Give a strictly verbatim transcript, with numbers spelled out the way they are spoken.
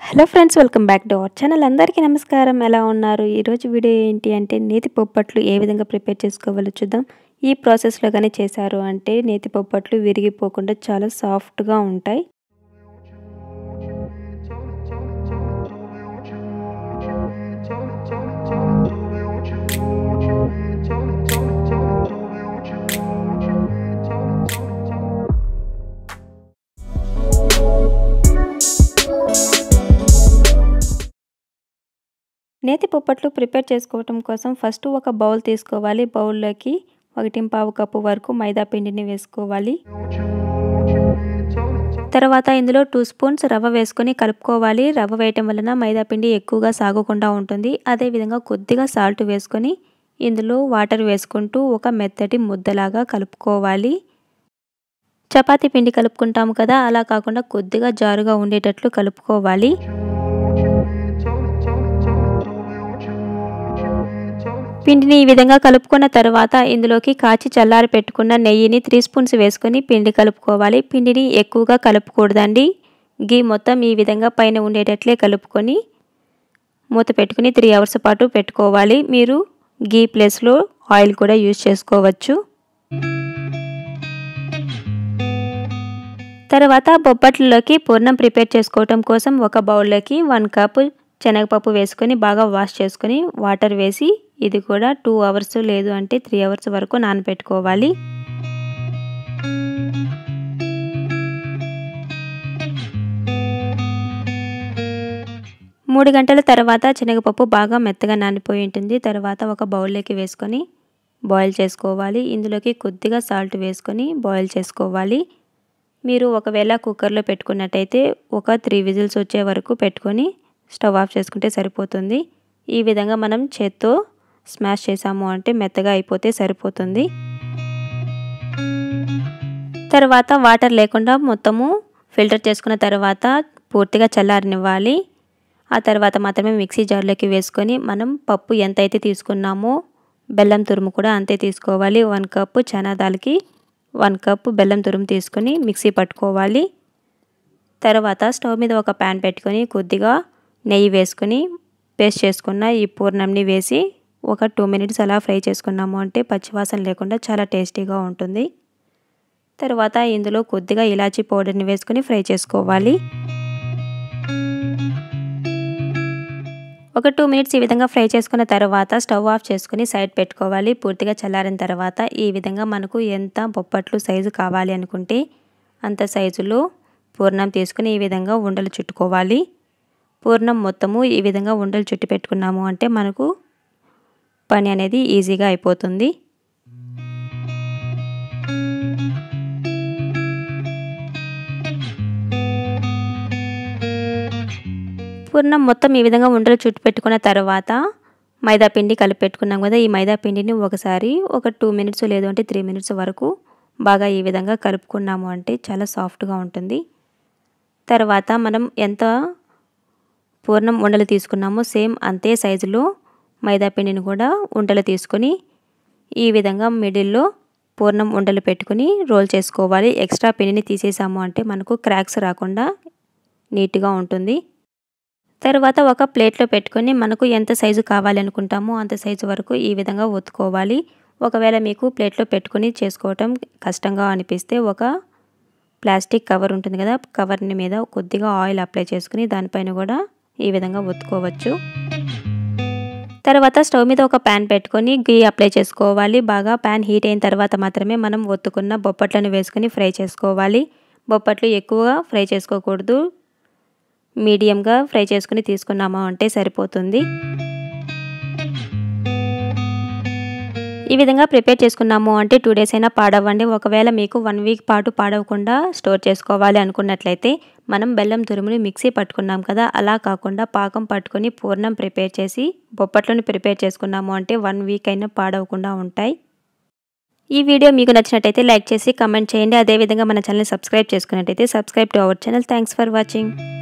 Hello friends, welcome back to our channel. అందరికీ నమస్కారం. ఎలా ఉన్నారు? ఈరోజు వీడియో ఏంటి అంటే నేతి పొప్పట్లు ఏ విధంగా ప్రిపేర్ చేసుకోవాలో చూద్దాం. ఈ ప్రాసెస్లో కానీ చేశారు అంటే నేతి పొప్పట్లు విరిగిపోకుండా చాలా సాఫ్ట్గా ఉంటాయి. నేతి పొప్పట్లు ప్రిపేర్ చేసుకోవటం కోసం ఫస్ట్ ఒక బౌల్ తీసుకోవాలి. బౌల్లోకి ఒకటింపావు కప్పు వరకు మైదా పిండిని వేసుకోవాలి. తర్వాత ఇందులో టూ స్పూన్స్ రవ్వ వేసుకొని కలుపుకోవాలి. రవ్వ వేయటం వలన మైదా పిండి ఎక్కువగా సాగకుండా ఉంటుంది. అదేవిధంగా కొద్దిగా సాల్ట్ వేసుకొని ఇందులో వాటర్ వేసుకుంటూ ఒక మెత్తటి ముద్దలాగా కలుపుకోవాలి. చపాతీ పిండి కలుపుకుంటాము కదా, అలా కాకుండా కొద్దిగా జారుగా ఉండేటట్లు కలుపుకోవాలి. పిండిని ఈ విధంగా కలుపుకున్న తర్వాత ఇందులోకి కాచి చల్లారి పెట్టుకున్న నెయ్యిని త్రీ స్పూన్స్ వేసుకొని పిండి కలుపుకోవాలి. పిండిని ఎక్కువగా కలుపుకూడదండి. గీ మొత్తం ఈ విధంగా పైన ఉండేటట్లే కలుపుకొని మూత పెట్టుకుని త్రీ అవర్స్ పాటు పెట్టుకోవాలి. మీరు గీ ప్లేస్లో ఆయిల్ కూడా యూజ్ చేసుకోవచ్చు. తర్వాత బొబ్బట్లలోకి పూర్ణం ప్రిపేర్ చేసుకోవటం కోసం ఒక బౌల్లోకి వన్ కప్ శనగపప్పు వేసుకొని బాగా వాష్ చేసుకొని వాటర్ వేసి ఇది కూడా టూ అవర్స్ లేదు అంటే త్రీ అవర్స్ వరకు నానబెట్టుకోవాలి. మూడు గంటల తర్వాత శనగపప్పు బాగా మెత్తగా నానిపోయి ఉంటుంది. తర్వాత ఒక బౌల్లోకి వేసుకొని బాయిల్ చేసుకోవాలి. ఇందులోకి కొద్దిగా సాల్ట్ వేసుకొని బాయిల్ చేసుకోవాలి. మీరు ఒకవేళ కుక్కర్లో పెట్టుకున్నట్టయితే ఒక త్రీ విజిల్స్ వచ్చే వరకు పెట్టుకొని స్టవ్ ఆఫ్ చేసుకుంటే సరిపోతుంది. ఈ విధంగా మనం చేత్తో స్మాష్ చేసాము అంటే మెత్తగా అయిపోతే సరిపోతుంది. తర్వాత వాటర్ లేకుండా మొత్తము ఫిల్టర్ చేసుకున్న తర్వాత పూర్తిగా చల్లారనివ్వాలి. ఆ తర్వాత మాత్రమే మిక్సీ జార్లోకి వేసుకొని మనం పప్పు ఎంతైతే తీసుకున్నామో బెల్లం తురుము కూడా అంతే తీసుకోవాలి. వన్ కప్పు చనా దాల్కి వన్ కప్పు బెల్లం తురుము తీసుకొని మిక్సీ పట్టుకోవాలి. తర్వాత స్టవ్ మీద ఒక ప్యాన్ పెట్టుకొని కొద్దిగా నెయ్యి వేసుకొని పేస్ట్ చేసుకున్న ఈ పూర్ణంని వేసి ఒక టూ మినిట్స్ అలా ఫ్రై చేసుకున్నాము అంటే పచ్చివాసన లేకుండా చాలా టేస్టీగా ఉంటుంది. తర్వాత ఇందులో కొద్దిగా ఇలాచీ పౌడర్ని వేసుకొని ఫ్రై చేసుకోవాలి. ఒక టూ మినిట్స్ ఈ విధంగా ఫ్రై చేసుకున్న తర్వాత స్టవ్ ఆఫ్ చేసుకుని సైడ్ పెట్టుకోవాలి. పూర్తిగా చల్లారిన తర్వాత ఈ విధంగా మనకు ఎంత బొప్పట్లు సైజు కావాలి అనుకుంటే అంత సైజులో పూర్ణం తీసుకుని ఈ విధంగా ఉండలు చుట్టుకోవాలి. పూర్ణం మొత్తము ఈ విధంగా ఉండలు చుట్టి పెట్టుకున్నాము అంటే మనకు పని అనేది ఈజీగా అయిపోతుంది. పూర్ణం మొత్తం ఈ విధంగా ఉండలు చుట్టి పెట్టుకున్న తర్వాత మైదా పిండి కలిపి పెట్టుకున్నాం కదా, ఈ మైదా పిండిని ఒకసారి ఒక టూ మినిట్స్ లేదు అంటే త్రీ మినిట్స్ వరకు బాగా ఈ విధంగా కలుపుకున్నాము అంటే చాలా సాఫ్ట్గా ఉంటుంది. తర్వాత మనం ఎంత పూర్ణం ఉండలు తీసుకున్నామో సేమ్ అంతే సైజులో మైదా పిండిని కూడా ఉండలు తీసుకొని ఈ విధంగా మిడిల్లో పూర్ణం ఉండలు పెట్టుకుని రోల్ చేసుకోవాలి. ఎక్స్ట్రా పిండిని తీసేసాము అంటే మనకు క్రాక్స్ రాకుండా నీట్గా ఉంటుంది. తర్వాత ఒక ప్లేట్లో పెట్టుకొని మనకు ఎంత సైజు కావాలి అనుకుంటామో అంత సైజు వరకు ఈ విధంగా ఒత్తుకోవాలి. ఒకవేళ మీకు ప్లేట్లో పెట్టుకొని చేసుకోవటం కష్టంగా అనిపిస్తే ఒక ప్లాస్టిక్ కవర్ ఉంటుంది కదా, కవర్ని మీద కొద్దిగా ఆయిల్ అప్లై చేసుకుని దానిపైన కూడా ఈ విధంగా ఒత్తుకోవచ్చు. తర్వాత స్టవ్ మీద ఒక ప్యాన్ పెట్టుకొని గీ అప్లై చేసుకోవాలి. బాగా ప్యాన్ హీట్ అయిన తర్వాత మాత్రమే మనం ఒత్తుకున్న బొప్పట్లను వేసుకొని ఫ్రై చేసుకోవాలి. బొప్పట్లు ఎక్కువగా ఫ్రై చేసుకోకూడదు, మీడియంగా ఫ్రై చేసుకుని తీసుకున్నాము అంటే సరిపోతుంది. ఈ విధంగా ప్రిపేర్ చేసుకున్నాము అంటే టూ డేస్ అయినా పాడవ్వండి. ఒకవేళ మీకు వన్ వీక్ పాటు పాడవకుండా స్టోర్ చేసుకోవాలి అనుకున్నట్లయితే మనం బెల్లం తురుముని మిక్సీ పట్టుకున్నాం కదా, అలా కాకుండా పాకం పట్టుకొని పూర్ణం ప్రిపేర్ చేసి బొప్పట్లను ప్రిపేర్ చేసుకున్నాము అంటే వన్ వీక్ అయినా పాడవకుండా ఉంటాయి. ఈ వీడియో మీకు నచ్చినట్టయితే లైక్ చేసి కమెంట్ చేయండి. అదేవిధంగా మన ఛానల్ని సబ్స్క్రైబ్ చేసుకున్నట్టయితే subscribe to our channel. Thanks for watching.